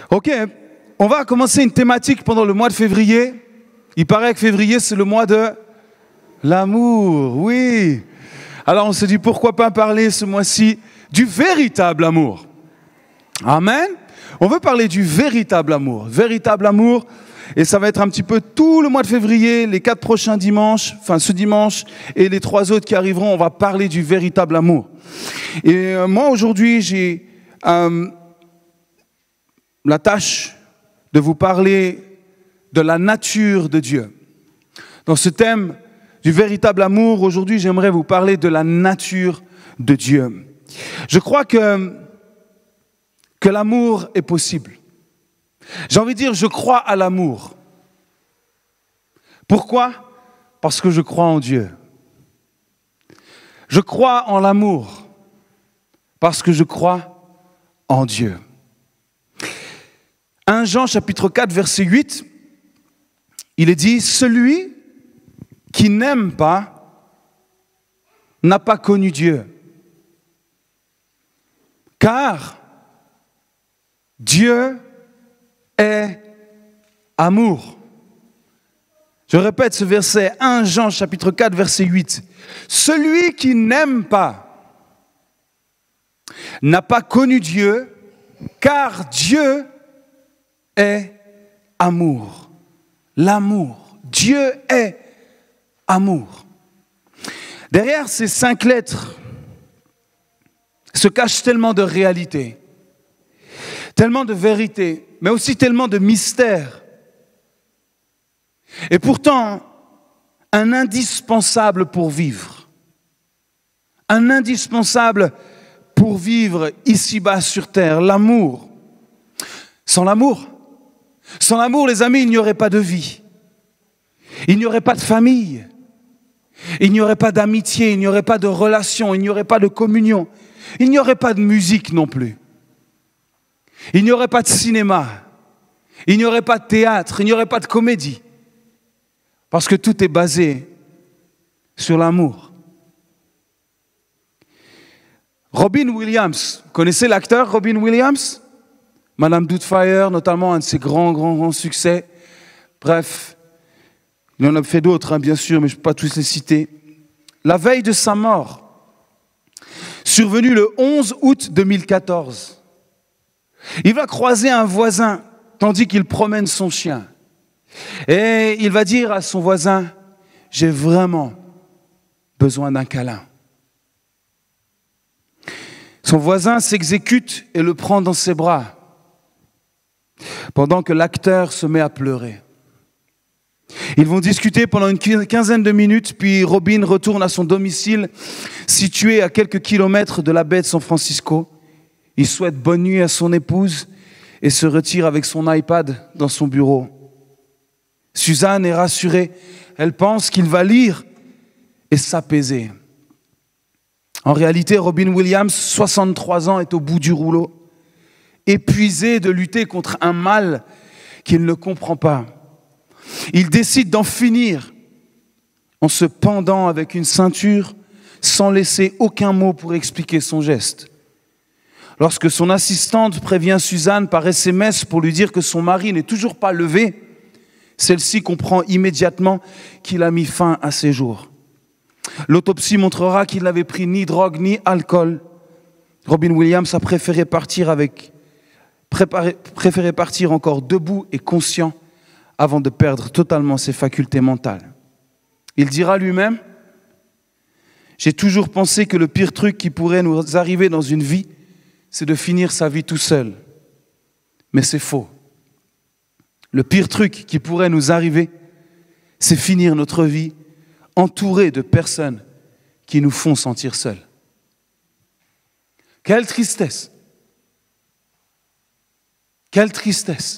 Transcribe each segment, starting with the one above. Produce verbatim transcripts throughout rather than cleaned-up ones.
Ok, on va commencer une thématique pendant le mois de février. Il paraît que février, c'est le mois de l'amour, oui. Alors on se dit, pourquoi pas parler ce mois-ci du véritable amour. Amen. On veut parler du véritable amour. Véritable amour, et ça va être un petit peu tout le mois de février, les quatre prochains dimanches, enfin ce dimanche et les trois autres qui arriveront, on va parler du véritable amour. Et euh, moi aujourd'hui, j'ai euh, la tâche de vous parler de la nature de Dieu. Dans ce thème du véritable amour, aujourd'hui, j'aimerais vous parler de la nature de Dieu. Je crois que, que l'amour est possible. J'ai envie de dire, je crois à l'amour. Pourquoi ? Parce que je crois en Dieu. Je crois en l'amour parce que je crois en Dieu. premier Jean chapitre quatre, verset huit, il est dit, « Celui qui n'aime pas n'a pas connu Dieu. Car Dieu est amour. » Je répète ce verset, premier Jean chapitre quatre, verset huit. « Celui qui n'aime pas n'a pas connu Dieu, car Dieu est amour. » L'amour. Dieu est amour. Derrière ces cinq lettres se cache tellement de réalité, tellement de vérité, mais aussi tellement de mystère. Et pourtant, un indispensable pour vivre. Un indispensable pour vivre ici-bas sur terre, l'amour. Sans l'amour, sans l'amour, les amis, il n'y aurait pas de vie. Il n'y aurait pas de famille. Il n'y aurait pas d'amitié, il n'y aurait pas de relation, il n'y aurait pas de communion. Il n'y aurait pas de musique non plus. Il n'y aurait pas de cinéma. Il n'y aurait pas de théâtre, il n'y aurait pas de comédie. Parce que tout est basé sur l'amour. Robin Williams, vous connaissez l'acteur Robin Williams ? Madame Doubtfire, notamment un de ses grands, grands, grands succès. Bref, il en a fait d'autres, hein, bien sûr, mais je ne peux pas tous les citer. La veille de sa mort, survenue le onze août deux mille quatorze, il va croiser un voisin tandis qu'il promène son chien. Et il va dire à son voisin, « J'ai vraiment besoin d'un câlin. » Son voisin s'exécute et le prend dans ses bras, pendant que l'acteur se met à pleurer. Ils vont discuter pendant une quinzaine de minutes, puis Robin retourne à son domicile, situé à quelques kilomètres de la baie de San Francisco. Il souhaite bonne nuit à son épouse et se retire avec son iPad dans son bureau. Suzanne est rassurée. Elle pense qu'il va lire et s'apaiser. En réalité, Robin Williams, soixante-trois ans, est au bout du rouleau, épuisé de lutter contre un mal qu'il ne comprend pas. Il décide d'en finir en se pendant avec une ceinture sans laisser aucun mot pour expliquer son geste. Lorsque son assistante prévient Suzanne par S M S pour lui dire que son mari n'est toujours pas levé, celle-ci comprend immédiatement qu'il a mis fin à ses jours. L'autopsie montrera qu'il n'avait pris ni drogue ni alcool. Robin Williams a préféré partir avec Préparé, préféré partir encore debout et conscient avant de perdre totalement ses facultés mentales. Il dira lui-même, « J'ai toujours pensé que le pire truc qui pourrait nous arriver dans une vie, c'est de finir sa vie tout seul. Mais c'est faux. Le pire truc qui pourrait nous arriver, c'est finir notre vie entouré de personnes qui nous font sentir seuls. » Quelle tristesse! Quelle tristesse!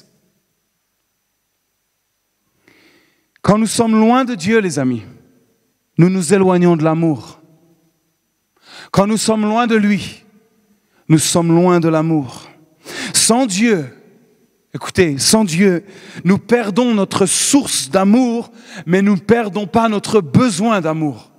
Quand nous sommes loin de Dieu, les amis, nous nous éloignons de l'amour. Quand nous sommes loin de lui, nous sommes loin de l'amour. Sans Dieu, écoutez, sans Dieu, nous perdons notre source d'amour, mais nous ne perdons pas notre besoin d'amour.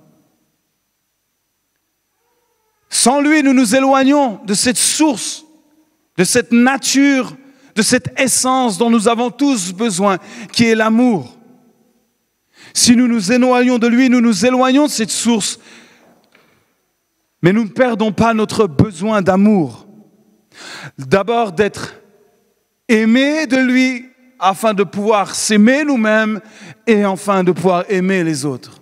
Sans lui, nous nous éloignons de cette source, de cette nature, de cette essence dont nous avons tous besoin, qui est l'amour. Si nous nous éloignons de lui, nous nous éloignons de cette source. Mais nous ne perdons pas notre besoin d'amour. D'abord d'être aimés de lui, afin de pouvoir s'aimer nous-mêmes et enfin de pouvoir aimer les autres.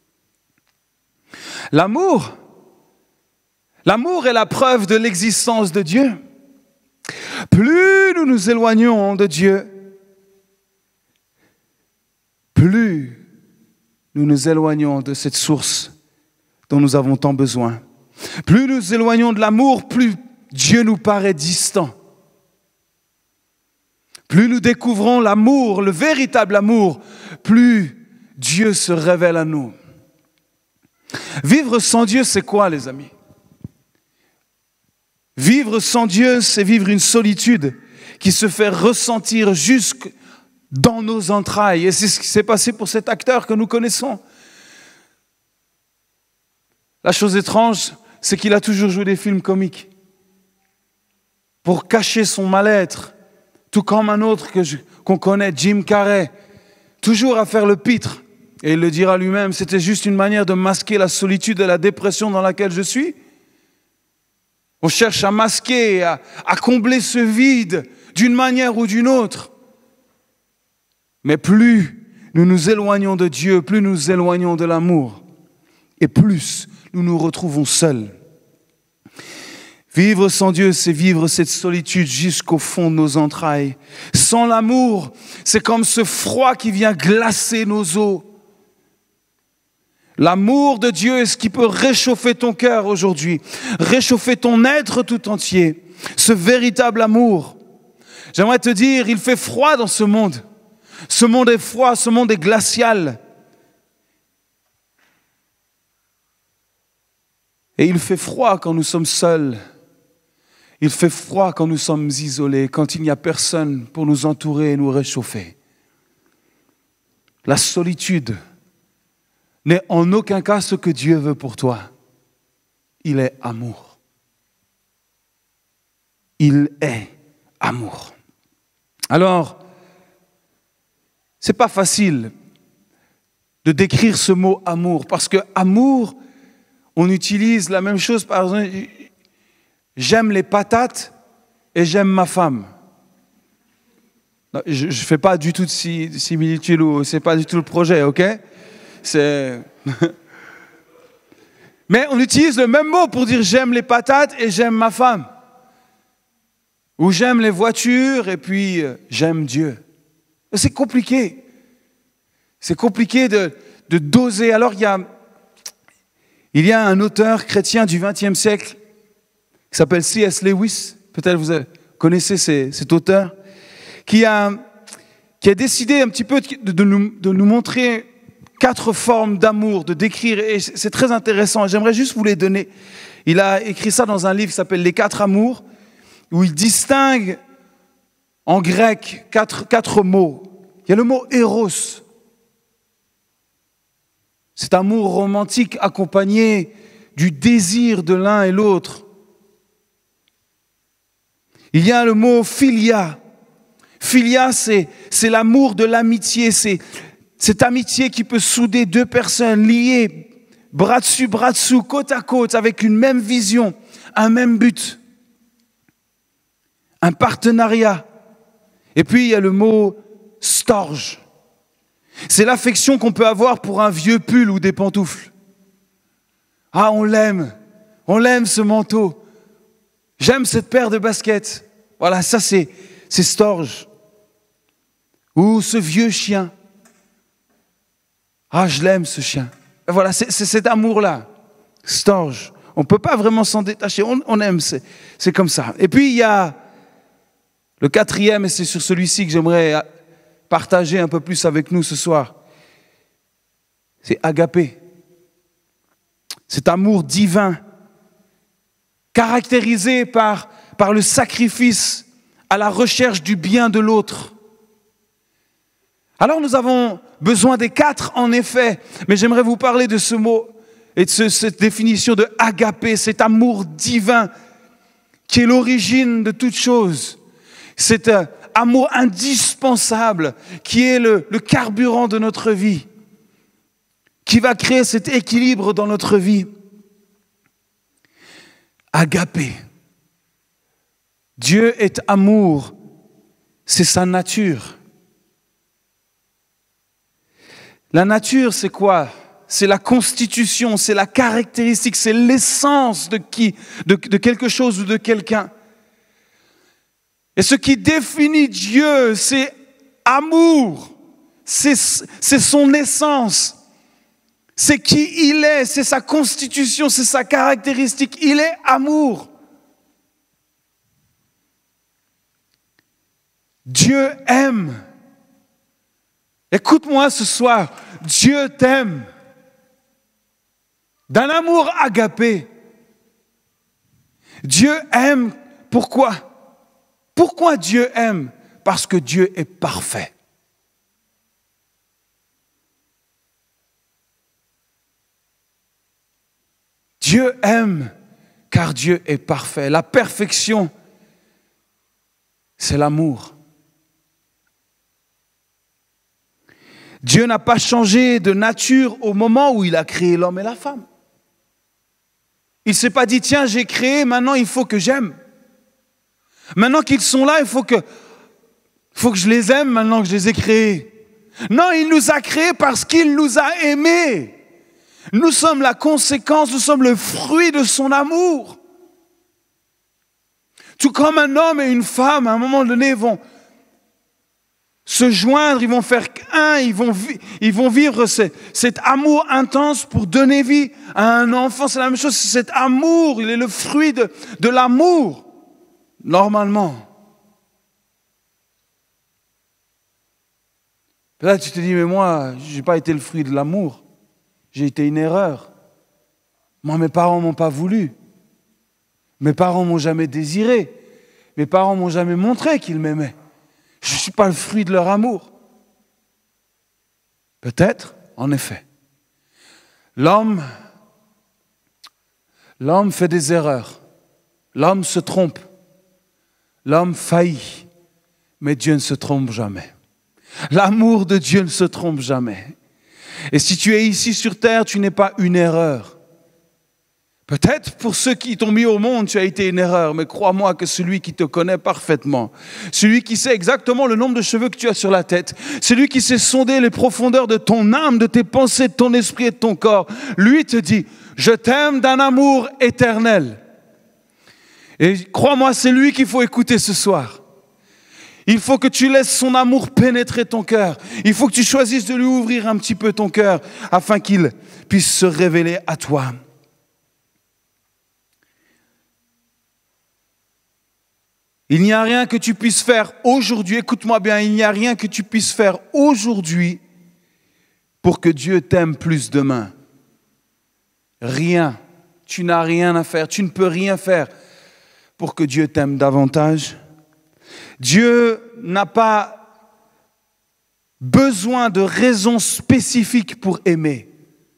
L'amour, l'amour est la preuve de l'existence de Dieu. Plus nous nous éloignons de Dieu, plus nous nous éloignons de cette source dont nous avons tant besoin. Plus nous nous éloignons de l'amour, plus Dieu nous paraît distant. Plus nous découvrons l'amour, le véritable amour, plus Dieu se révèle à nous. Vivre sans Dieu, c'est quoi, les amis? Vivre sans Dieu, c'est vivre une solitude qui se fait ressentir jusque dans nos entrailles. Et c'est ce qui s'est passé pour cet acteur que nous connaissons. La chose étrange, c'est qu'il a toujours joué des films comiques pour cacher son mal-être, tout comme un autre que je, qu'on connaît, Jim Carrey, toujours à faire le pitre. Et il le dira lui-même, c'était juste une manière de masquer la solitude et la dépression dans laquelle je suis. On cherche à masquer, à, à combler ce vide d'une manière ou d'une autre. Mais plus nous nous éloignons de Dieu, plus nous nous éloignons de l'amour, et plus nous nous retrouvons seuls. Vivre sans Dieu, c'est vivre cette solitude jusqu'au fond de nos entrailles. Sans l'amour, c'est comme ce froid qui vient glacer nos os. L'amour de Dieu est ce qui peut réchauffer ton cœur aujourd'hui, réchauffer ton être tout entier. Ce véritable amour. J'aimerais te dire, il fait froid dans ce monde. Ce monde est froid, ce monde est glacial. Et il fait froid quand nous sommes seuls. Il fait froid quand nous sommes isolés, quand il n'y a personne pour nous entourer et nous réchauffer. La solitude n'est en aucun cas ce que Dieu veut pour toi. Il est amour. Il est amour. Alors, c'est pas facile de décrire ce mot amour, parce que amour, on utilise la même chose, par exemple, j'aime les patates et j'aime ma femme. Non, je ne fais pas du tout de similitude, ou c'est pas du tout le projet, ok? C'est... Mais on utilise le même mot pour dire j'aime les patates et j'aime ma femme. Ou j'aime les voitures et puis euh, j'aime Dieu. C'est compliqué. C'est compliqué de, de doser. Alors il y a, il y a un auteur chrétien du vingtième siècle qui s'appelle C S Lewis. Peut-être vous connaissez ces, cet auteur. Qui a, qui a décidé un petit peu de, de, nous, de nous montrer quatre formes d'amour, de décrire. Et c'est très intéressant. J'aimerais juste vous les donner. Il a écrit ça dans un livre qui s'appelle Les quatre amours, où il distingue en grec quatre, quatre mots. Il y a le mot éros. Cet amour romantique accompagné du désir de l'un et l'autre. Il y a le mot philia. Philia, c'est, c'est l'amour de l'amitié. C'est cette amitié qui peut souder deux personnes liées, bras dessus, bras dessous, côte à côte, avec une même vision, un même but. Un partenariat. Et puis il y a le mot storge. C'est l'affection qu'on peut avoir pour un vieux pull ou des pantoufles. Ah, on l'aime. On l'aime ce manteau. J'aime cette paire de baskets. Voilà, ça c'est, c'est storge. Ou ce vieux chien. Ah, je l'aime ce chien. Et voilà, c'est, c'est cet amour-là. Storge. On ne peut pas vraiment s'en détacher. On, on aime, c'est, c'est comme ça. Et puis il y a le quatrième, et c'est sur celui-ci que j'aimerais partager un peu plus avec nous ce soir. C'est agapé. Cet amour divin, caractérisé par, par le sacrifice à la recherche du bien de l'autre. Alors nous avons besoin des quatre, en effet, mais j'aimerais vous parler de ce mot et de ce, cette définition de agapé, cet amour divin qui est l'origine de toute chose. Cet amour indispensable qui est le, le carburant de notre vie, qui va créer cet équilibre dans notre vie. Agapé. Dieu est amour, c'est sa nature. La nature, c'est quoi? C'est la constitution, c'est la caractéristique, c'est l'essence de qui, de, de quelque chose ou de quelqu'un. Et ce qui définit Dieu, c'est amour, c'est, c'est son essence, c'est qui il est, c'est sa constitution, c'est sa caractéristique, il est amour. Dieu aime. Écoute-moi ce soir, Dieu t'aime. D'un amour agapé. Dieu aime. Pourquoi? Pourquoi Dieu aime? Parce que Dieu est parfait. Dieu aime car Dieu est parfait. La perfection, c'est l'amour. Dieu n'a pas changé de nature au moment où il a créé l'homme et la femme. Il ne s'est pas dit, tiens, j'ai créé, maintenant il faut que j'aime. Maintenant qu'ils sont là, il faut que, il faut que je les aime maintenant que je les ai créés. Non, il nous a créés parce qu'il nous a aimés. Nous sommes la conséquence, nous sommes le fruit de son amour. Tout comme un homme et une femme, à un moment donné, vont se joindre, ils vont faire un, ils vont, ils vont vivre ce, cet amour intense pour donner vie à un enfant. C'est la même chose, c'est cet amour, il est le fruit de, de l'amour, normalement. Là, tu te dis, mais moi, je n'ai pas été le fruit de l'amour, j'ai été une erreur. Moi, mes parents ne m'ont pas voulu. Mes parents ne m'ont jamais désiré. Mes parents ne m'ont jamais montré qu'ils m'aimaient. Je ne suis pas le fruit de leur amour. Peut-être, en effet. L'homme, l'homme fait des erreurs. L'homme se trompe. L'homme faillit. Mais Dieu ne se trompe jamais. L'amour de Dieu ne se trompe jamais. Et si tu es ici sur terre, tu n'es pas une erreur. Peut-être pour ceux qui t'ont mis au monde, tu as été une erreur, mais crois-moi que celui qui te connaît parfaitement, celui qui sait exactement le nombre de cheveux que tu as sur la tête, celui qui sait sonder les profondeurs de ton âme, de tes pensées, de ton esprit et de ton corps, lui te dit, je t'aime d'un amour éternel. Et crois-moi, c'est lui qu'il faut écouter ce soir. Il faut que tu laisses son amour pénétrer ton cœur. Il faut que tu choisisses de lui ouvrir un petit peu ton cœur afin qu'il puisse se révéler à toi. Il n'y a rien que tu puisses faire aujourd'hui, écoute-moi bien, il n'y a rien que tu puisses faire aujourd'hui pour que Dieu t'aime plus demain. Rien. Tu n'as rien à faire, tu ne peux rien faire pour que Dieu t'aime davantage. Dieu n'a pas besoin de raisons spécifiques pour aimer.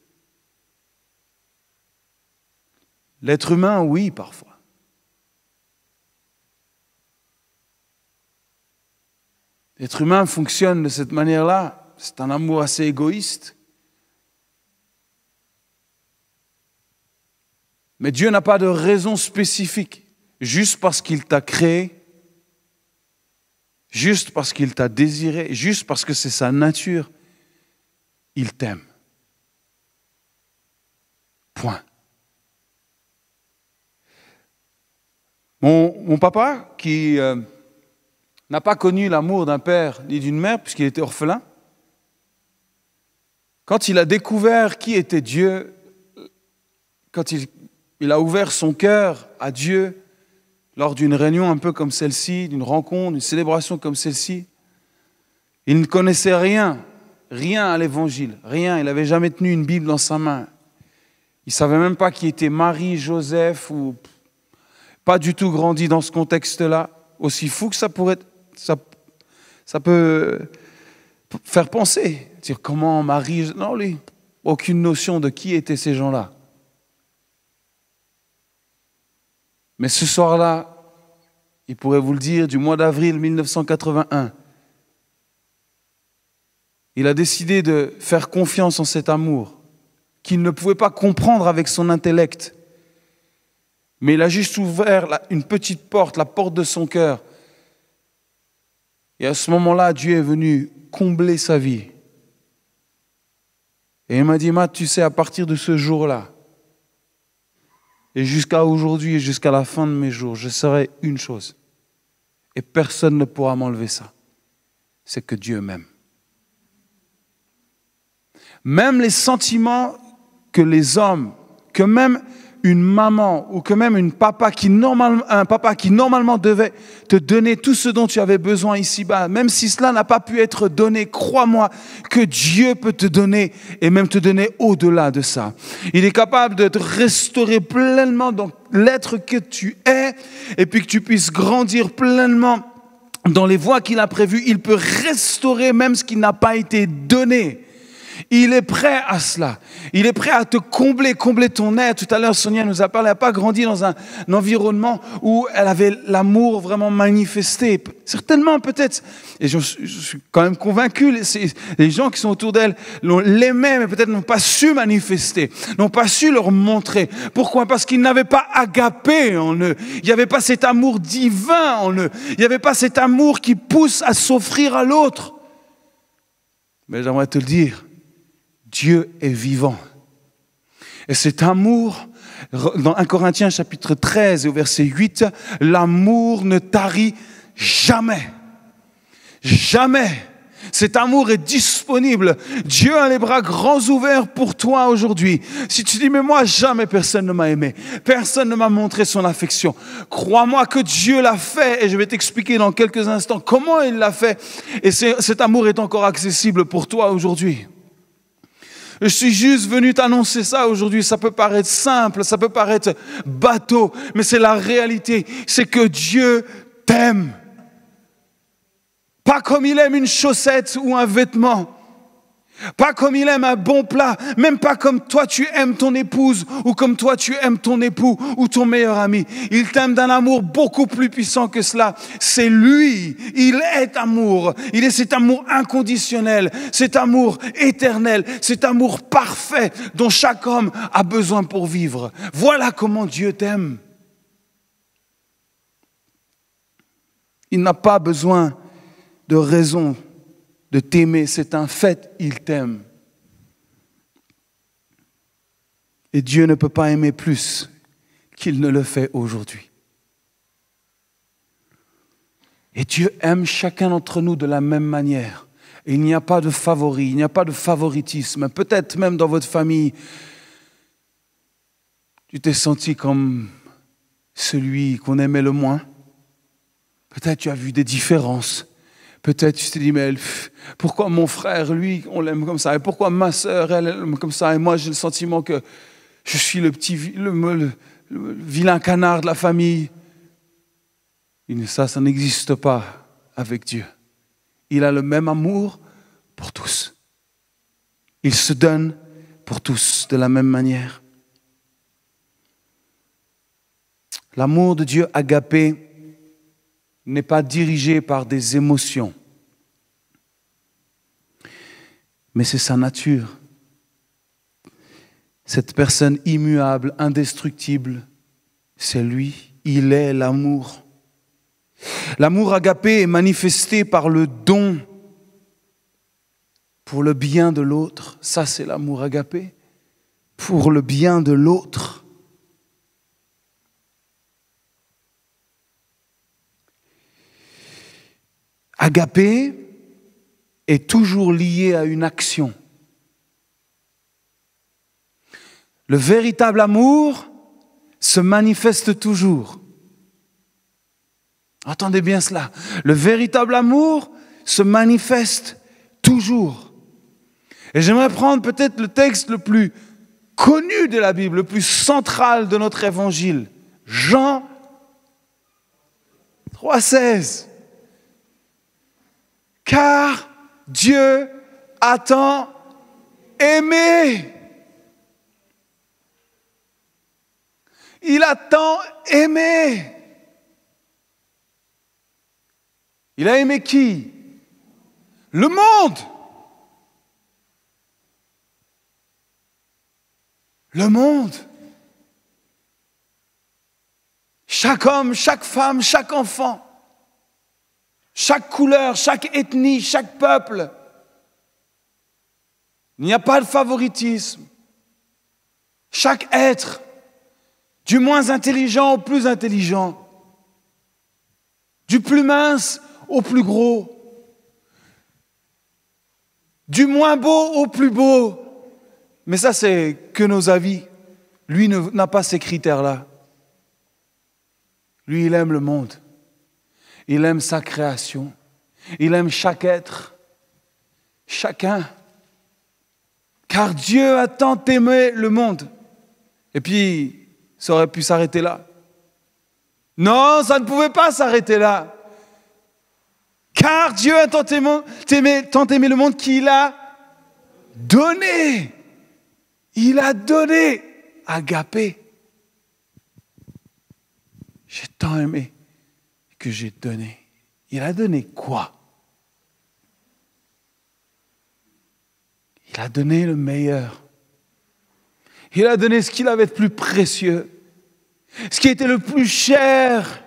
L'être humain, oui, parfois. L'être humain fonctionne de cette manière-là. C'est un amour assez égoïste. Mais Dieu n'a pas de raison spécifique. Juste parce qu'il t'a créé, juste parce qu'il t'a désiré, juste parce que c'est sa nature, il t'aime. Point. Mon, mon papa, qui... Euh, n'a pas connu l'amour d'un père ni d'une mère puisqu'il était orphelin. Quand il a découvert qui était Dieu, quand il, il a ouvert son cœur à Dieu lors d'une réunion un peu comme celle-ci, d'une rencontre, d'une célébration comme celle-ci, il ne connaissait rien, rien à l'évangile, rien. Il n'avait jamais tenu une Bible dans sa main. Il ne savait même pas qui était Marie, Joseph, ou pas du tout grandi dans ce contexte-là. Aussi fou que ça pourrait être. Ça, ça peut faire penser, dire comment Marie, non lui, aucune notion de qui étaient ces gens-là. Mais ce soir-là, Il pourrait vous le dire, du mois d'avril mille neuf cent quatre-vingt-un. Il a décidé de faire confiance en cet amour qu'il ne pouvait pas comprendre avec son intellect. Mais il a juste ouvert une petite porte, la porte de son cœur. Et à ce moment-là, Dieu est venu combler sa vie. Et il m'a dit, Matt, tu sais, à partir de ce jour-là, et jusqu'à aujourd'hui et jusqu'à la fin de mes jours, je saurai une chose. Et personne ne pourra m'enlever ça. C'est que Dieu m'aime. Même les sentiments que les hommes, que même une maman ou que même une papa qui normal, un papa qui normalement devait te donner tout ce dont tu avais besoin ici-bas, même si cela n'a pas pu être donné, crois-moi que Dieu peut te donner et même te donner au-delà de ça. Il est capable de te restaurer pleinement dans l'être que tu es et puis que tu puisses grandir pleinement dans les voies qu'il a prévues. Il peut restaurer même ce qui n'a pas été donné. Il est prêt à cela. Il est prêt à te combler, combler ton être. Tout à l'heure, Sonia nous a parlé, elle n'a pas grandi dans un, un environnement où elle avait l'amour vraiment manifesté. Certainement, peut-être. Et je, je suis quand même convaincu, les, les gens qui sont autour d'elle l'aimaient, mais peut-être n'ont pas su manifester, n'ont pas su leur montrer. Pourquoi ? Parce qu'ils n'avaient pas agapé en eux. Il n'y avait pas cet amour divin en eux. Il n'y avait pas cet amour qui pousse à s'offrir à l'autre. Mais j'aimerais te le dire, Dieu est vivant. Et cet amour, dans un Corinthiens chapitre treize et au verset huit, l'amour ne tarit jamais. Jamais. Cet amour est disponible. Dieu a les bras grands ouverts pour toi aujourd'hui. Si tu dis, mais moi, jamais personne ne m'a aimé. Personne ne m'a montré son affection. Crois-moi que Dieu l'a fait et je vais t'expliquer dans quelques instants comment il l'a fait. Et cet amour est encore accessible pour toi aujourd'hui. Je suis juste venu t'annoncer ça aujourd'hui. Ça peut paraître simple, ça peut paraître bateau, mais c'est la réalité. C'est que Dieu t'aime. Pas comme il aime une chaussette ou un vêtement. Pas comme il aime un bon plat. Même pas comme toi tu aimes ton épouse ou comme toi tu aimes ton époux ou ton meilleur ami. Il t'aime d'un amour beaucoup plus puissant que cela. C'est lui. Il est amour. Il est cet amour inconditionnel, cet amour éternel, cet amour parfait dont chaque homme a besoin pour vivre. Voilà comment Dieu t'aime. Il n'a pas besoin de raison de t'aimer, c'est un fait, il t'aime. Et Dieu ne peut pas aimer plus qu'il ne le fait aujourd'hui. Et Dieu aime chacun d'entre nous de la même manière. Et il n'y a pas de favori, il n'y a pas de favoritisme. Peut-être même dans votre famille, tu t'es senti comme celui qu'on aimait le moins. Peut-être tu as vu des différences. Peut-être tu t'es dit, mais pourquoi mon frère, lui, on l'aime comme ça? Et pourquoi ma sœur, elle, elle l'aime comme ça? Et moi, j'ai le sentiment que je suis le petit, le, le, le vilain canard de la famille. Et ça, ça n'existe pas avec Dieu. Il a le même amour pour tous. Il se donne pour tous de la même manière. L'amour de Dieu agapé n'est pas dirigé par des émotions, mais c'est sa nature. Cette personne immuable, indestructible, c'est lui, il est l'amour. L'amour agapé est manifesté par le don pour le bien de l'autre. Ça, c'est l'amour agapé, pour le bien de l'autre. Agapé est toujours lié à une action. Le véritable amour se manifeste toujours. Entendez bien cela. Le véritable amour se manifeste toujours. Et j'aimerais prendre peut-être le texte le plus connu de la Bible, le plus central de notre évangile. Jean trois seize. Car Dieu a tant aimé. Il a tant aimé. Il a aimé qui? Le monde. Le monde. Chaque homme, chaque femme, chaque enfant, chaque couleur, chaque ethnie, chaque peuple. Il n'y a pas de favoritisme. Chaque être, du moins intelligent au plus intelligent, du plus mince au plus gros, du moins beau au plus beau. Mais ça, c'est que nos avis. Lui n'a pas ces critères-là. Lui, il aime le monde. Il aime sa création. Il aime chaque être, chacun. Car Dieu a tant aimé le monde. Et puis, ça aurait pu s'arrêter là. Non, ça ne pouvait pas s'arrêter là. Car Dieu a tant aimé, aimé, tant aimé le monde qu'il a donné. Il a donné. Agapé. J'ai tant aimé que j'ai donné. Il a donné quoi? Il a donné le meilleur. Il a donné ce qu'il avait de plus précieux, ce qui était le plus cher.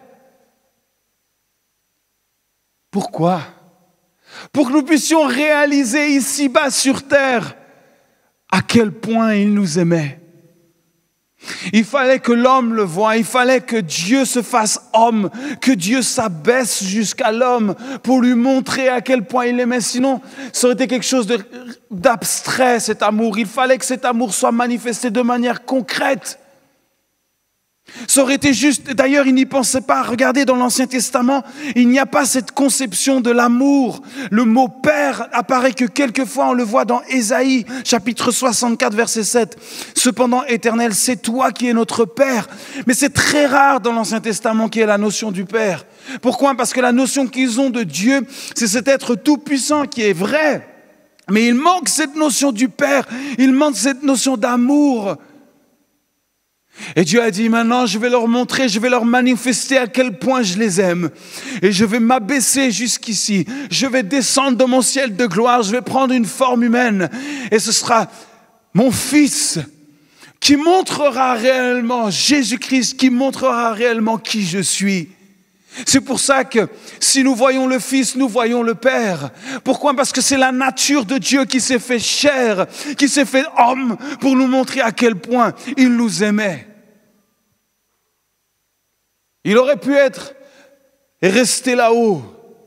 Pourquoi? Pour que nous puissions réaliser ici-bas sur terre à quel point il nous aimait. Il fallait que l'homme le voie, il fallait que Dieu se fasse homme, que Dieu s'abaisse jusqu'à l'homme pour lui montrer à quel point il l'aimait. Sinon, ça aurait été quelque chose de, d'abstrait, cet amour. Il fallait que cet amour soit manifesté de manière concrète. Ça aurait été juste, d'ailleurs, il n'y pensait pas. Regardez dans l'Ancien Testament, il n'y a pas cette conception de l'amour. Le mot père apparaît que quelquefois, on le voit dans Ésaïe, chapitre soixante-quatre, verset sept. Cependant, Éternel, c'est toi qui es notre père. Mais c'est très rare dans l'Ancien Testament qu'il y ait la notion du père. Pourquoi? Parce que la notion qu'ils ont de Dieu, c'est cet être tout-puissant qui est vrai. Mais il manque cette notion du père. Il manque cette notion d'amour. Et Dieu a dit, maintenant je vais leur montrer, je vais leur manifester à quel point je les aime. Et je vais m'abaisser jusqu'ici. Je vais descendre dans mon ciel de gloire. Je vais prendre une forme humaine. Et ce sera mon Fils qui montrera réellement, Jésus-Christ, qui montrera réellement qui je suis. C'est pour ça que si nous voyons le Fils, nous voyons le Père. Pourquoi? Parce que c'est la nature de Dieu qui s'est fait chair, qui s'est fait homme pour nous montrer à quel point il nous aimait. Il aurait pu être et rester là-haut,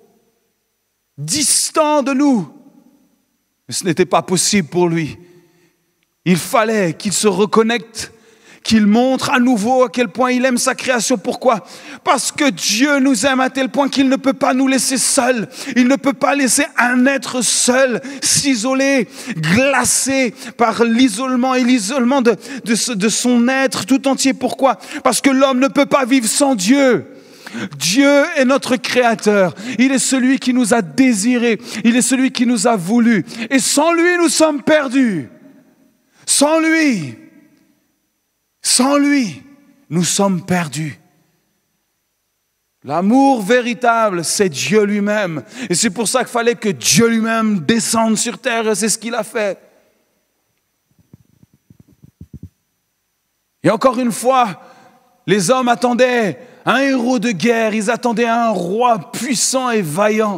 distant de nous. Mais ce n'était pas possible pour lui. Il fallait qu'il se reconnecte, qu'il montre à nouveau à quel point il aime sa création. Pourquoi? Parce que Dieu nous aime à tel point qu'il ne peut pas nous laisser seuls. Il ne peut pas laisser un être seul s'isoler, glacé par l'isolement et l'isolement de, de, de son être tout entier. Pourquoi? Parce que l'homme ne peut pas vivre sans Dieu. Dieu est notre créateur. Il est celui qui nous a désirés. Il est celui qui nous a voulu. Et sans lui, nous sommes perdus. Sans lui, sans lui, nous sommes perdus. L'amour véritable, c'est Dieu lui-même. Et c'est pour ça qu'il fallait que Dieu lui-même descende sur terre, et c'est ce qu'il a fait. Et encore une fois, les hommes attendaient un héros de guerre, ils attendaient un roi puissant et vaillant.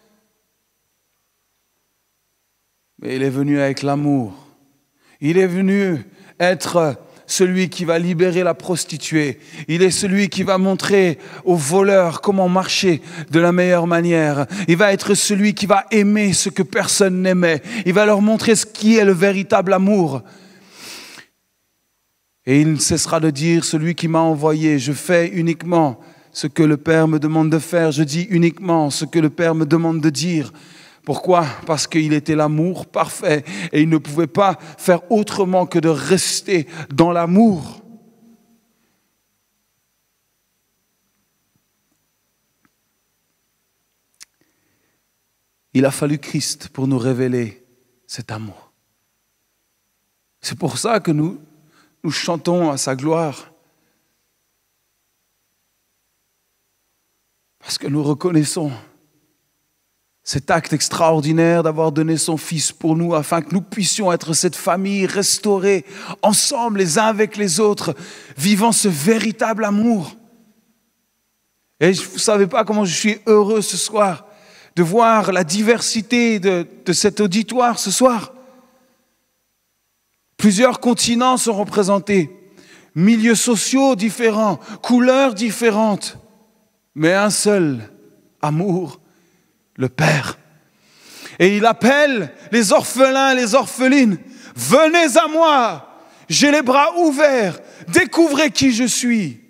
Mais il est venu avec l'amour. Il est venu être celui qui va libérer la prostituée. Il est celui qui va montrer aux voleurs comment marcher de la meilleure manière. Il va être celui qui va aimer ce que personne n'aimait. Il va leur montrer ce qui est le véritable amour. Et il ne cessera de dire, celui qui m'a envoyé, je fais uniquement ce que le Père me demande de faire. Je dis uniquement ce que le Père me demande de dire. Pourquoi? Parce qu'il était l'amour parfait et il ne pouvait pas faire autrement que de rester dans l'amour. Il a fallu Christ pour nous révéler cet amour. C'est pour ça que nous, nous chantons à sa gloire. Parce que nous reconnaissons cet acte extraordinaire d'avoir donné son Fils pour nous afin que nous puissions être cette famille restaurée ensemble les uns avec les autres, vivant ce véritable amour. Et vous ne savez pas comment je suis heureux ce soir de voir la diversité de, de cet auditoire ce soir. Plusieurs continents sont représentés, milieux sociaux différents, couleurs différentes, mais un seul amour, le Père. Et il appelle les orphelins, les orphelines, venez à moi, j'ai les bras ouverts, découvrez qui je suis.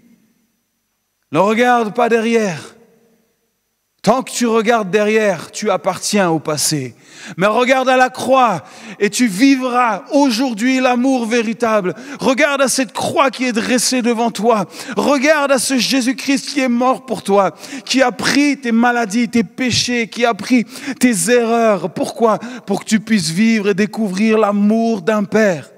Ne regarde pas derrière. Tant que tu regardes derrière, tu appartiens au passé. Mais regarde à la croix et tu vivras aujourd'hui l'amour véritable. Regarde à cette croix qui est dressée devant toi. Regarde à ce Jésus-Christ qui est mort pour toi, qui a pris tes maladies, tes péchés, qui a pris tes erreurs. Pourquoi ? Pour que tu puisses vivre et découvrir l'amour d'un Père.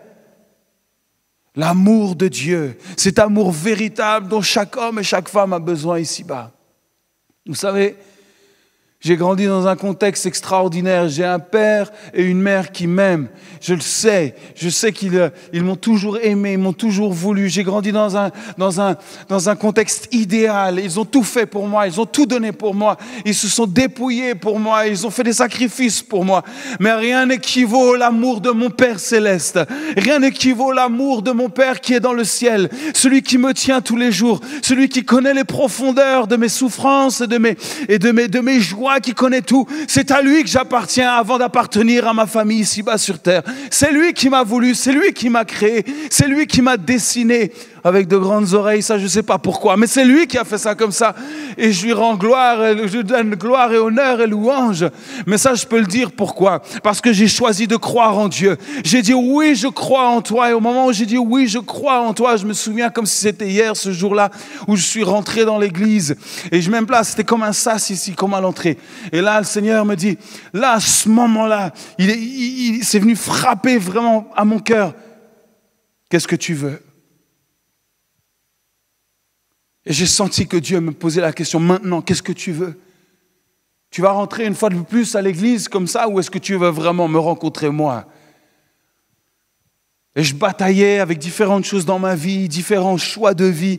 L'amour de Dieu, cet amour véritable dont chaque homme et chaque femme a besoin ici-bas. Vous savez, j'ai grandi dans un contexte extraordinaire. J'ai un père et une mère qui m'aiment. Je le sais. Je sais qu'ils ils m'ont toujours aimé, ils m'ont toujours voulu. J'ai grandi dans un, dans un, dans un contexte idéal. Ils ont tout fait pour moi. Ils ont tout donné pour moi. Ils se sont dépouillés pour moi. Ils ont fait des sacrifices pour moi. Mais rien n'équivaut à l'amour de mon Père céleste. Rien n'équivaut à l'amour de mon Père qui est dans le ciel. Celui qui me tient tous les jours. Celui qui connaît les profondeurs de mes souffrances et de mes, et de mes, de mes joies, qui connaît tout. C'est à lui que j'appartiens avant d'appartenir à ma famille ici-bas sur terre. C'est lui qui m'a voulu, c'est lui qui m'a créé, c'est lui qui m'a dessiné avec de grandes oreilles, ça je ne sais pas pourquoi, mais c'est lui qui a fait ça comme ça. Et je lui rends gloire, et je lui donne gloire et honneur et louange. Mais ça je peux le dire pourquoi ? Parce que j'ai choisi de croire en Dieu. J'ai dit oui, je crois en toi. Et au moment où j'ai dit oui, je crois en toi, je me souviens comme si c'était hier, ce jour-là, où je suis rentré dans l'église. Et je m'aime là, c'était comme un sas ici, comme à l'entrée. Et là, le Seigneur me dit, là, à ce moment-là, il est, il, il, c'est venu frapper vraiment à mon cœur. Qu'est-ce que tu veux ? Et j'ai senti que Dieu me posait la question, maintenant, qu'est-ce que tu veux ? Tu vas rentrer une fois de plus à l'église comme ça, ou est-ce que tu veux vraiment me rencontrer moi ? Et je bataillais avec différentes choses dans ma vie, différents choix de vie.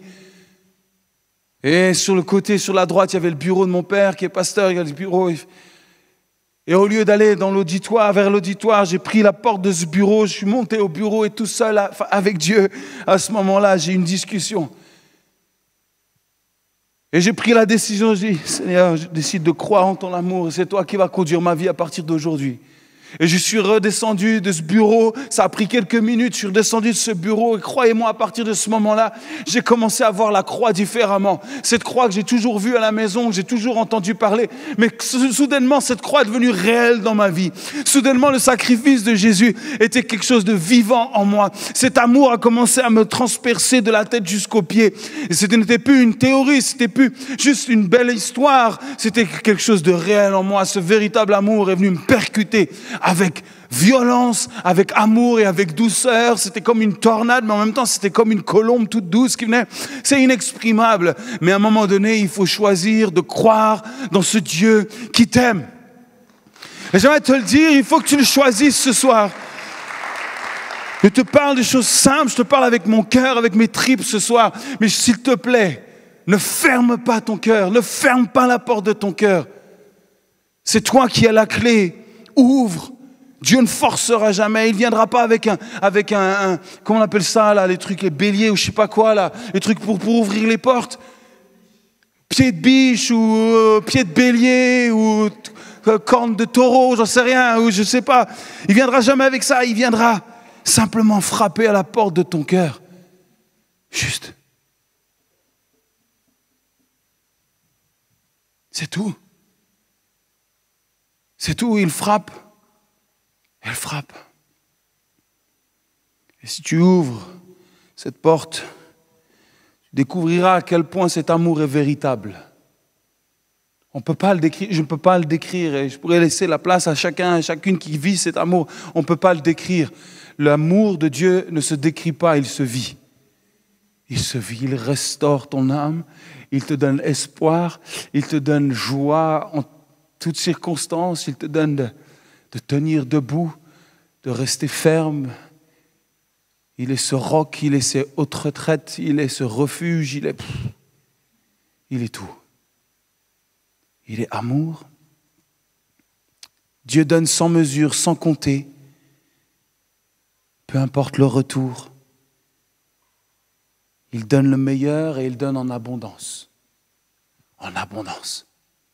Et sur le côté, sur la droite, il y avait le bureau de mon père qui est pasteur, il y a le bureau. Et au lieu d'aller dans l'auditoire, vers l'auditoire, j'ai pris la porte de ce bureau, je suis monté au bureau et tout seul avec Dieu. À ce moment-là, j'ai eu une discussion. Et j'ai pris la décision, j'ai dit, Seigneur, je décide de croire en ton amour et c'est toi qui vas conduire ma vie à partir d'aujourd'hui. Et je suis redescendu de ce bureau, ça a pris quelques minutes, je suis redescendu de ce bureau et croyez-moi, à partir de ce moment-là, j'ai commencé à voir la croix différemment. Cette croix que j'ai toujours vue à la maison, que j'ai toujours entendu parler, mais soudainement, cette croix est devenue réelle dans ma vie. Soudainement, le sacrifice de Jésus était quelque chose de vivant en moi. Cet amour a commencé à me transpercer de la tête jusqu'aux pieds. Et ce n'était plus une théorie, c'était plus juste une belle histoire, c'était quelque chose de réel en moi. Ce véritable amour est venu me percuter avec violence, avec amour et avec douceur. C'était comme une tornade, mais en même temps, c'était comme une colombe toute douce qui venait. C'est inexprimable. Mais à un moment donné, il faut choisir de croire dans ce Dieu qui t'aime. Et j'aimerais te le dire, il faut que tu le choisisses ce soir. Je te parle de choses simples, je te parle avec mon cœur, avec mes tripes ce soir. Mais s'il te plaît, ne ferme pas ton cœur, ne ferme pas la porte de ton cœur. C'est toi qui as la clé. Ouvre. Dieu ne forcera jamais. Il ne viendra pas avec un, avec un, un, comment on appelle ça là, les trucs, les béliers ou je sais pas quoi là, les trucs pour, pour ouvrir les portes. Pied de biche ou euh, pied de bélier ou euh, corne de taureau, j'en sais rien, ou je sais pas. Il viendra jamais avec ça. Il viendra simplement frapper à la porte de ton cœur. Juste. C'est tout. C'est tout, il frappe. Elle frappe. Et si tu ouvres cette porte, tu découvriras à quel point cet amour est véritable. On peut pas le décrire, je ne peux pas le décrire et je pourrais laisser la place à chacun et chacune qui vit cet amour. On ne peut pas le décrire. L'amour de Dieu ne se décrit pas, il se vit. Il se vit, il restaure ton âme, il te donne espoir, il te donne joie en toutes circonstances, il te donne de, de tenir debout, de rester ferme. Il est ce roc, il est ces hautes retraites, il est ce refuge, il est, pff, il est tout. Il est amour. Dieu donne sans mesure, sans compter, peu importe le retour. Il donne le meilleur et il donne en abondance. En abondance.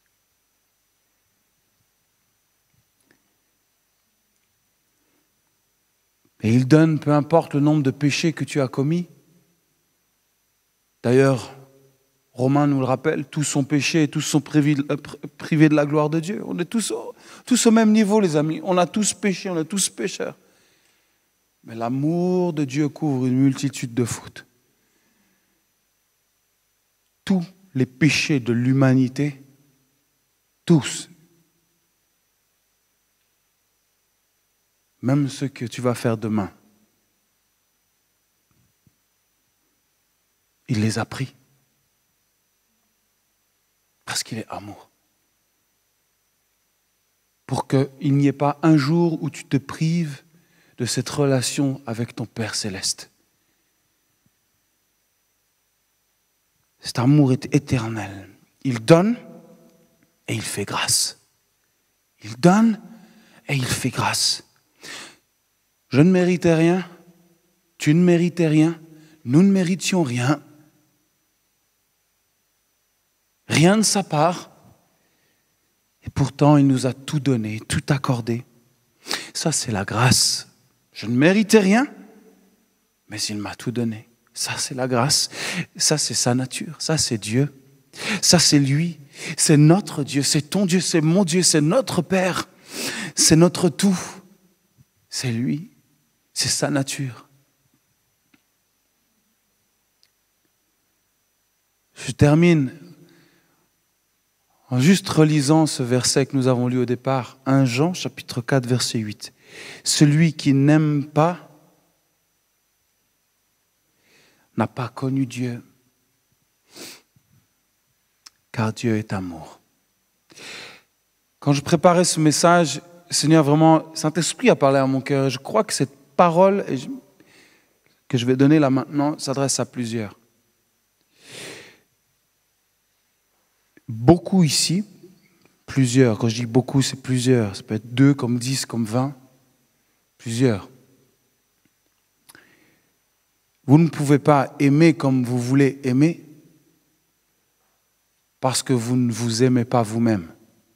Et il donne peu importe le nombre de péchés que tu as commis. D'ailleurs, Romain nous le rappelle, tous sont péchés et tous sont privés de la gloire de Dieu. On est tous au, tous au même niveau, les amis. On a tous péché, on est tous pécheurs. Mais l'amour de Dieu couvre une multitude de fautes. Tous les péchés de l'humanité, tous, même ceux que tu vas faire demain, il les a pris. Parce qu'il est amour. Pour qu'il n'y ait pas un jour où tu te prives de cette relation avec ton Père céleste. Cet amour est éternel. Il donne et il fait grâce. Il donne et il fait grâce. Je ne méritais rien, tu ne méritais rien, nous ne méritions rien. Rien de sa part. Et pourtant, il nous a tout donné, tout accordé. Ça, c'est la grâce. Je ne méritais rien, mais il m'a tout donné. Ça, c'est la grâce. Ça, c'est sa nature. Ça, c'est Dieu. Ça, c'est lui. C'est notre Dieu. C'est ton Dieu. C'est mon Dieu. C'est notre Père. C'est notre tout. C'est lui. C'est sa nature. Je termine en juste relisant ce verset que nous avons lu au départ, premier Jean, chapitre quatre, verset huit. Celui qui n'aime pas n'a pas connu Dieu, car Dieu est amour. Quand je préparais ce message, Seigneur, vraiment, Saint-Esprit a parlé à mon cœur. Et je crois que cette parole que je vais donner là maintenant s'adresse à plusieurs. Beaucoup ici, plusieurs, quand je dis beaucoup, c'est plusieurs. Ça peut être deux, comme dix, comme vingt, plusieurs. Vous ne pouvez pas aimer comme vous voulez aimer parce que vous ne vous aimez pas vous-même.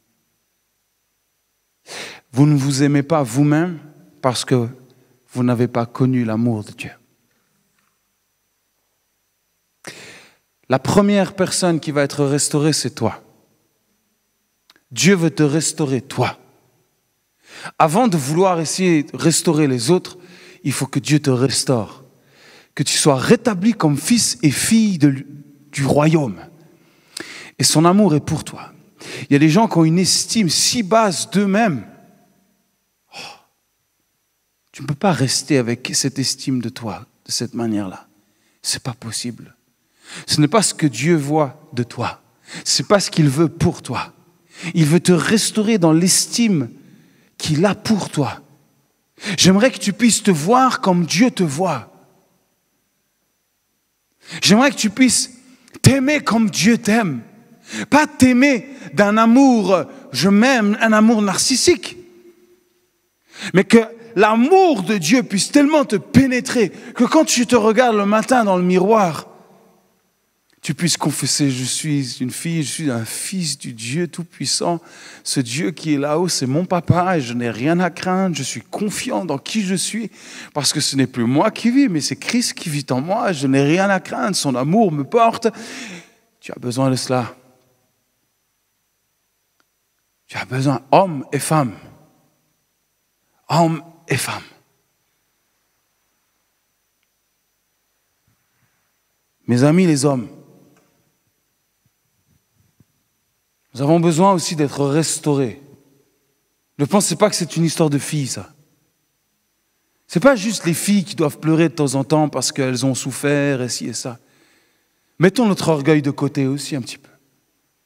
Vous ne vous aimez pas vous-même parce que vous n'avez pas connu l'amour de Dieu. La première personne qui va être restaurée, c'est toi. Dieu veut te restaurer, toi. Avant de vouloir essayer de restaurer les autres, il faut que Dieu te restaure. Que tu sois rétabli comme fils et fille de, du royaume. Et son amour est pour toi. Il y a des gens qui ont une estime si basse d'eux-mêmes. Oh, tu ne peux pas rester avec cette estime de toi, de cette manière-là. Ce n'est pas possible. Ce n'est pas ce que Dieu voit de toi. Ce n'est pas ce qu'il veut pour toi. Il veut te restaurer dans l'estime qu'il a pour toi. J'aimerais que tu puisses te voir comme Dieu te voit. J'aimerais que tu puisses t'aimer comme Dieu t'aime. Pas t'aimer d'un amour, je m'aime, un amour narcissique. Mais que l'amour de Dieu puisse tellement te pénétrer que quand tu te regardes le matin dans le miroir, tu puisses confesser, je suis une fille, je suis un fils du Dieu Tout-Puissant. Ce Dieu qui est là-haut, c'est mon papa et je n'ai rien à craindre. Je suis confiant dans qui je suis parce que ce n'est plus moi qui vis, mais c'est Christ qui vit en moi. Je n'ai rien à craindre, son amour me porte. Tu as besoin de cela. Tu as besoin, hommes et femmes. Hommes et femmes. Mes amis les hommes, nous avons besoin aussi d'être restaurés. Ne pensez pas que c'est une histoire de filles, ça. Ce n'est pas juste les filles qui doivent pleurer de temps en temps parce qu'elles ont souffert et ci et ça. Mettons notre orgueil de côté aussi un petit peu.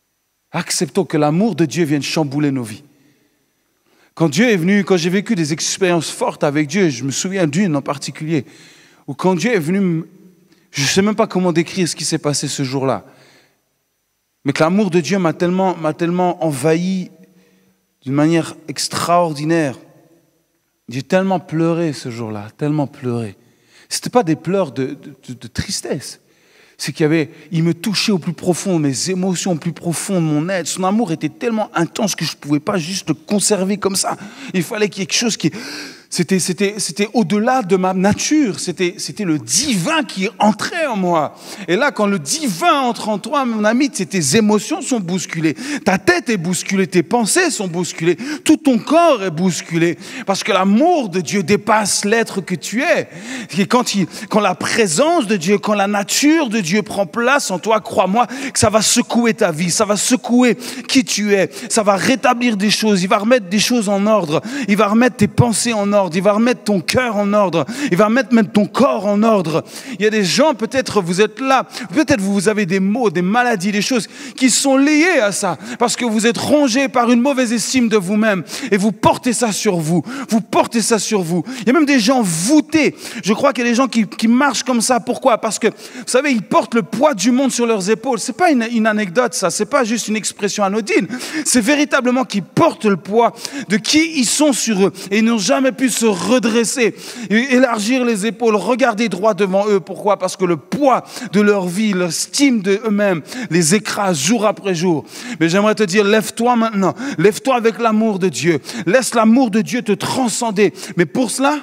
Acceptons que l'amour de Dieu vienne chambouler nos vies. Quand Dieu est venu, quand j'ai vécu des expériences fortes avec Dieu, je me souviens d'une en particulier, où quand Dieu est venu, je ne sais même pas comment décrire ce qui s'est passé ce jour-là, mais que l'amour de Dieu m'a tellement, m'a tellement envahi d'une manière extraordinaire. J'ai tellement pleuré ce jour-là, tellement pleuré. Ce n'était pas des pleurs de, de, de tristesse. C'est qu'il y avait, il me touchait au plus profond, mes émotions au plus profond de mon être. Son amour était tellement intense que je ne pouvais pas juste le conserver comme ça. Il fallait qu'il y ait quelque chose qui... C'était, c'était, c'était au-delà de ma nature. C'était, c'était le divin qui entrait en moi. Et là, quand le divin entre en toi, mon ami, tes émotions sont bousculées. Ta tête est bousculée, tes pensées sont bousculées. Tout ton corps est bousculé. Parce que l'amour de Dieu dépasse l'être que tu es. Et quand, il, quand la présence de Dieu, quand la nature de Dieu prend place en toi, crois-moi que ça va secouer ta vie. Ça va secouer qui tu es. Ça va rétablir des choses. Il va remettre des choses en ordre. Il va remettre tes pensées en ordre. Il va remettre ton cœur en ordre. Il va remettre même ton corps en ordre. Il y a des gens, peut-être vous êtes là, peut-être vous avez des maux, des maladies, des choses qui sont liées à ça. Parce que vous êtes rongé par une mauvaise estime de vous-même. Et vous portez ça sur vous. Vous portez ça sur vous. Il y a même des gens voûtés. Je crois qu'il y a des gens qui, qui marchent comme ça. Pourquoi? Parce que, vous savez, ils portent le poids du monde sur leurs épaules. C'est pas une, une anecdote, ça. C'est pas juste une expression anodine. C'est véritablement qu'ils portent le poids de qui ils sont sur eux. Et ils n'ont jamais pu se redresser, élargir les épaules, regarder droit devant eux. Pourquoi? Parce que le poids de leur vie, l'estime d'eux-mêmes les écrase jour après jour. Mais j'aimerais te dire, lève-toi maintenant, lève-toi avec l'amour de Dieu. Laisse l'amour de Dieu te transcender. Mais pour cela,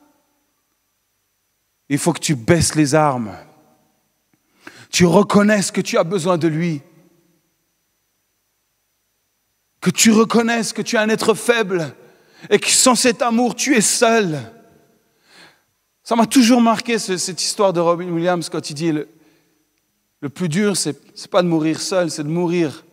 il faut que tu baisses les armes. Tu reconnaisses que tu as besoin de lui. Que tu reconnaisses que tu es un être faible. Et que sans cet amour, tu es seul. Ça m'a toujours marqué, ce, cette histoire de Robin Williams, quand il dit le, le plus dur, c'est, c'est pas de mourir seul, c'est de mourir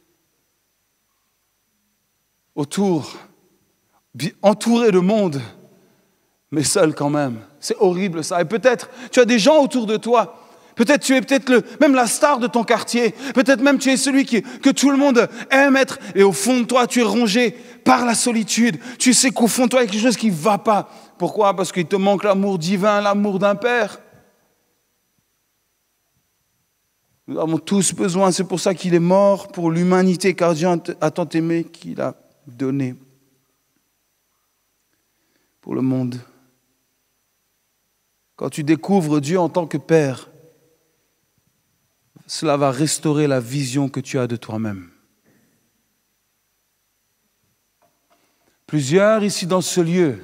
autour, entouré de monde, mais seul quand même. C'est horrible ça. Et peut-être, tu as des gens autour de toi. Peut-être tu es peut-être le, même la star de ton quartier. Peut-être même tu es celui qui, que tout le monde aime être. Et au fond de toi, tu es rongé par la solitude. Tu sais qu'au fond de toi, il y a quelque chose qui ne va pas. Pourquoi? Parce qu'il te manque l'amour divin, l'amour d'un père. Nous avons tous besoin. C'est pour ça qu'il est mort pour l'humanité, car Dieu a tant aimé qu'il a donné pour le monde. Quand tu découvres Dieu en tant que père, cela va restaurer la vision que tu as de toi-même. Plusieurs ici dans ce lieu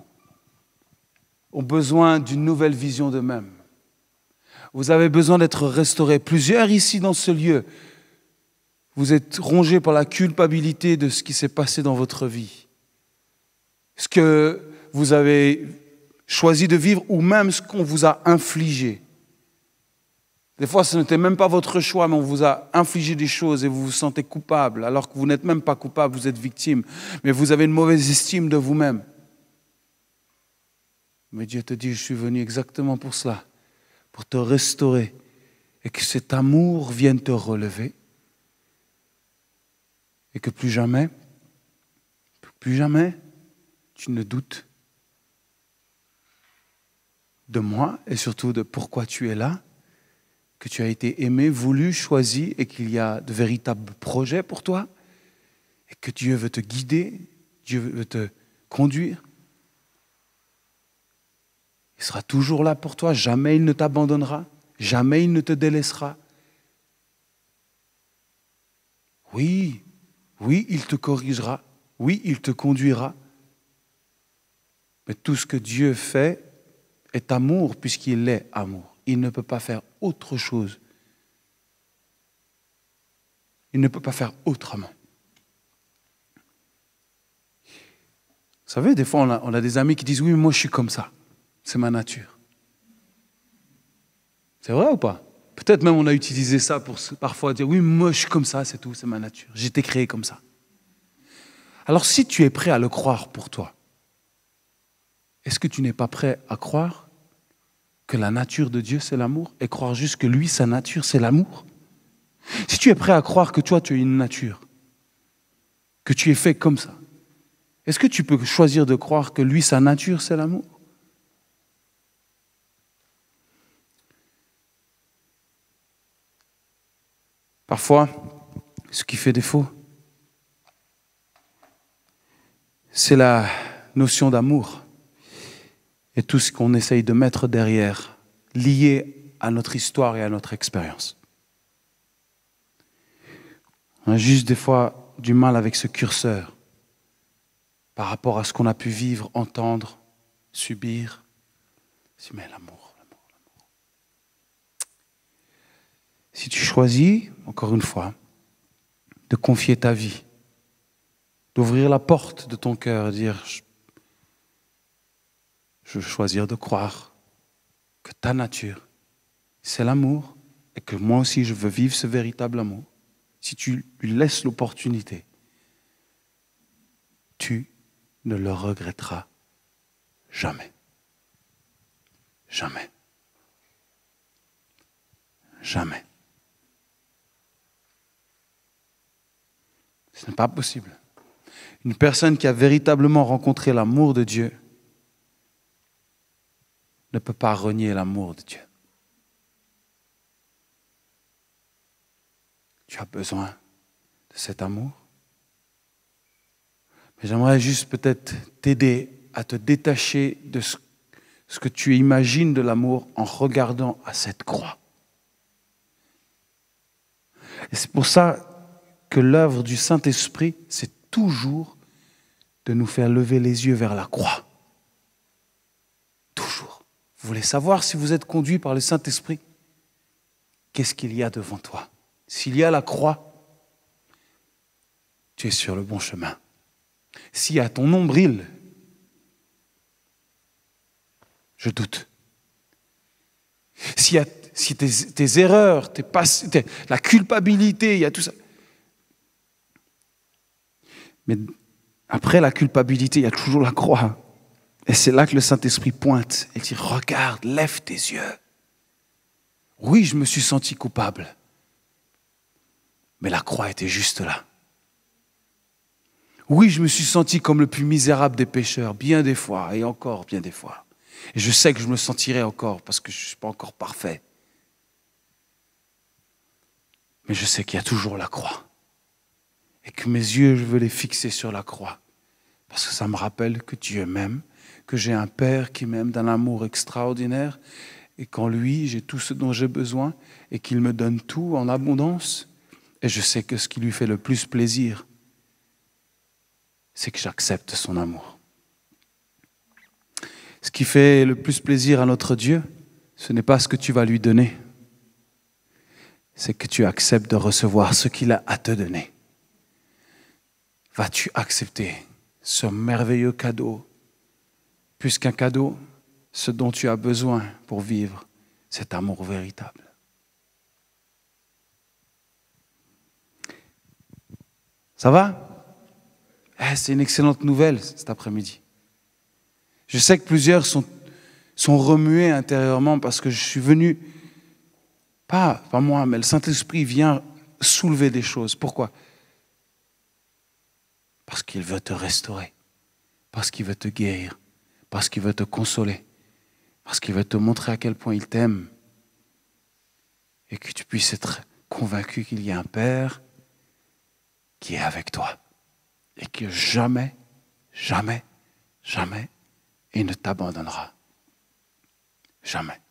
ont besoin d'une nouvelle vision d'eux-mêmes. Vous avez besoin d'être restaurés. Plusieurs ici dans ce lieu, vous êtes rongés par la culpabilité de ce qui s'est passé dans votre vie. Ce que vous avez choisi de vivre ou même ce qu'on vous a infligé. Des fois, ce n'était même pas votre choix, mais on vous a infligé des choses et vous vous sentez coupable, alors que vous n'êtes même pas coupable, vous êtes victime. Mais vous avez une mauvaise estime de vous-même. Mais Dieu te dit, je suis venu exactement pour cela, pour te restaurer et que cet amour vienne te relever et que plus jamais, plus jamais, tu ne doutes de moi et surtout de pourquoi tu es là, que tu as été aimé, voulu, choisi et qu'il y a de véritables projets pour toi et que Dieu veut te guider, Dieu veut te conduire. Il sera toujours là pour toi, jamais il ne t'abandonnera, jamais il ne te délaissera. Oui, oui, il te corrigera, oui, il te conduira. Mais tout ce que Dieu fait est amour puisqu'il est amour. Il ne peut pas faire autre chose. Il ne peut pas faire autrement. Vous savez, des fois, on a, on a des amis qui disent « Oui, mais moi, je suis comme ça. C'est ma nature. » C'est vrai ou pas? Peut-être même on a utilisé ça pour parfois dire « Oui, mais moi, je suis comme ça, c'est tout, c'est ma nature. J'ai été créé comme ça. » Alors, si tu es prêt à le croire pour toi, est-ce que tu n'es pas prêt à croire que la nature de Dieu, c'est l'amour, et croire juste que lui, sa nature, c'est l'amour? Si tu es prêt à croire que toi, tu as une nature, que tu es fait comme ça, est-ce que tu peux choisir de croire que lui, sa nature, c'est l'amour? Parfois, ce qui fait défaut, c'est la notion d'amour et tout ce qu'on essaye de mettre derrière, lié à notre histoire et à notre expérience. On a juste des fois du mal avec ce curseur par rapport à ce qu'on a pu vivre, entendre, subir. Si, mais l'amour, l'amour, l'amour. Si tu choisis, encore une fois, de confier ta vie, d'ouvrir la porte de ton cœur et dire je, je veux choisir de croire que ta nature, c'est l'amour et que moi aussi je veux vivre ce véritable amour. Si tu lui laisses l'opportunité, tu ne le regretteras jamais. Jamais. Jamais. Ce n'est pas possible. Une personne qui a véritablement rencontré l'amour de Dieu ne peut pas renier l'amour de Dieu. Tu as besoin de cet amour. Mais j'aimerais juste peut-être t'aider à te détacher de ce, ce que tu imagines de l'amour en regardant à cette croix. Et c'est pour ça que l'œuvre du Saint-Esprit, c'est toujours de nous faire lever les yeux vers la croix. Toujours. Vous voulez savoir si vous êtes conduit par le Saint-Esprit? Qu'est-ce qu'il y a devant toi? S'il y a la croix, tu es sur le bon chemin. S'il y a ton nombril, je doute. S'il y a si tes, tes erreurs, tes pass, tes, la culpabilité, il y a tout ça. Mais après la culpabilité, il y a toujours la croix. Et c'est là que le Saint-Esprit pointe et dit, regarde, lève tes yeux. Oui, je me suis senti coupable. Mais la croix était juste là. Oui, je me suis senti comme le plus misérable des pécheurs, bien des fois, et encore bien des fois. Et je sais que je me sentirai encore, parce que je ne suis pas encore parfait. Mais je sais qu'il y a toujours la croix. Et que mes yeux, je veux les fixer sur la croix. Parce que ça me rappelle que Dieu m'aime, que j'ai un Père qui m'aime d'un amour extraordinaire, et qu'en lui, j'ai tout ce dont j'ai besoin, et qu'il me donne tout en abondance. Et je sais que ce qui lui fait le plus plaisir, c'est que j'accepte son amour. Ce qui fait le plus plaisir à notre Dieu, ce n'est pas ce que tu vas lui donner, c'est que tu acceptes de recevoir ce qu'il a à te donner. Vas-tu accepter ce merveilleux cadeau, plus qu'un cadeau, ce dont tu as besoin pour vivre cet amour véritable? Ça va? Eh, c'est une excellente nouvelle cet après-midi. Je sais que plusieurs sont, sont remués intérieurement parce que je suis venu, pas, pas moi, mais le Saint-Esprit vient soulever des choses. Pourquoi? Parce qu'il veut te restaurer, parce qu'il veut te guérir, parce qu'il veut te consoler, parce qu'il veut te montrer à quel point il t'aime et que tu puisses être convaincu qu'il y a un Père qui est avec toi et que jamais, jamais, jamais, il ne t'abandonnera. Jamais.